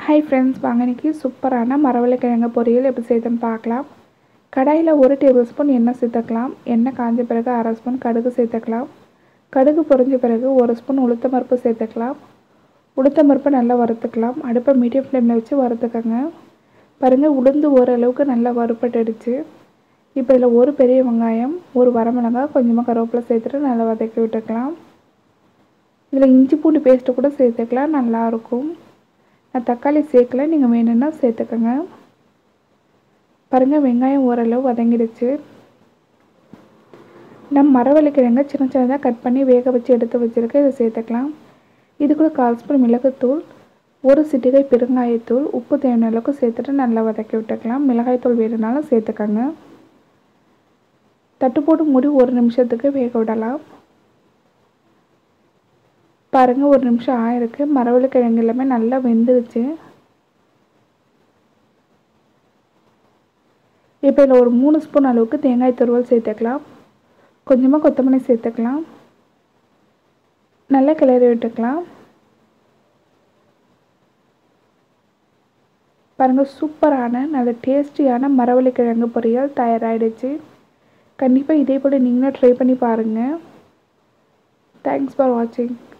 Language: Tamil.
ஹாய் ஃப்ரெண்ட்ஸ், வாங்க இன்றைக்கி சூப்பரான மரவள்ளிக்கிழங்கு பொரியல் எப்படி செய்யுதுன்னு பார்க்கலாம். கடாயில் 1 டேபிள் ஸ்பூன் எண்ணெய் சேர்த்துக்கலாம். எண்ணெய் காஞ்ச பிறகு 1/2 ஸ்பூன் கடுகு சேர்த்துக்கலாம். கடுகு பொரிஞ்ச பிறகு 1 ஸ்பூன் உளுத்தம்பருப்பு சேர்த்துக்கலாம். உளுத்தம்பருப்பு நல்லா வறுத்துக்கலாம். அடுப்பை மீடியம் ஃப்ளேமில் வச்சு வறுத்துக்கோங்க. பாருங்கள், உளுந்து ஓரளவுக்கு நல்லா வறுப்பட்டுடுச்சு. இப்போ இதில் ஒரு பெரிய வெங்காயம், ஒரு வரமிளகாய், கொஞ்சமாக கருவேப்பிலை சேர்த்துட்டு நல்லா வதக்கி விட்டுக்கலாம். இதில் இஞ்சி பூண்டு பேஸ்ட்டு கூட சேர்த்துக்கலாம், நல்லாயிருக்கும். நான் தக்காளி சேர்க்கல, நீங்கள் வேணும்னா சேர்த்துக்கோங்க. பாருங்கள், வெங்காயம் ஓரளவு வதங்கிடுச்சு. நம்ம மரவள்ளிக்கிழங்கை சின்ன சின்னதாக கட் பண்ணி வேக வச்சு எடுத்து வச்சுருக்கேன், இதை சேர்த்துக்கலாம். இது கூட 1/4 ஸ்பூன் மிளகுத்தூள், 1 சிட்டிகை பெருங்காயத்தூள், உப்பு தேவையான அளவுக்கு சேர்த்துட்டு நல்லா வதக்கி விட்டுக்கலாம். மிளகாய்த்தூள் வேணுனாலும் சேர்த்துக்கோங்க. தட்டு போட்டு மூடி 1 நிமிஷத்துக்கு வேக விடலாம். பாருங்கள், 1 நிமிஷம் ஆயிருக்கு. மரவள்ளிக்கிழங்கு எல்லாமே நல்லா வெந்துருச்சு. இப்போ இதில் ஒரு 3 ஸ்பூன் அளவுக்கு தேங்காய் துருவல் சேர்த்துக்கலாம். கொஞ்சமாக கொத்தமல்லி சேர்த்துக்கலாம். நல்லா கிளறி விட்டுக்கலாம். பாருங்கள், சூப்பரான நல்ல டேஸ்டியான மரவள்ளிக்கிழங்கு பொரியல் தயாராகிடுச்சு. கண்டிப்பாக இதே போல் நீங்களும் ட்ரை பண்ணி பாருங்கள். தேங்க்ஸ் ஃபார் வாட்சிங்.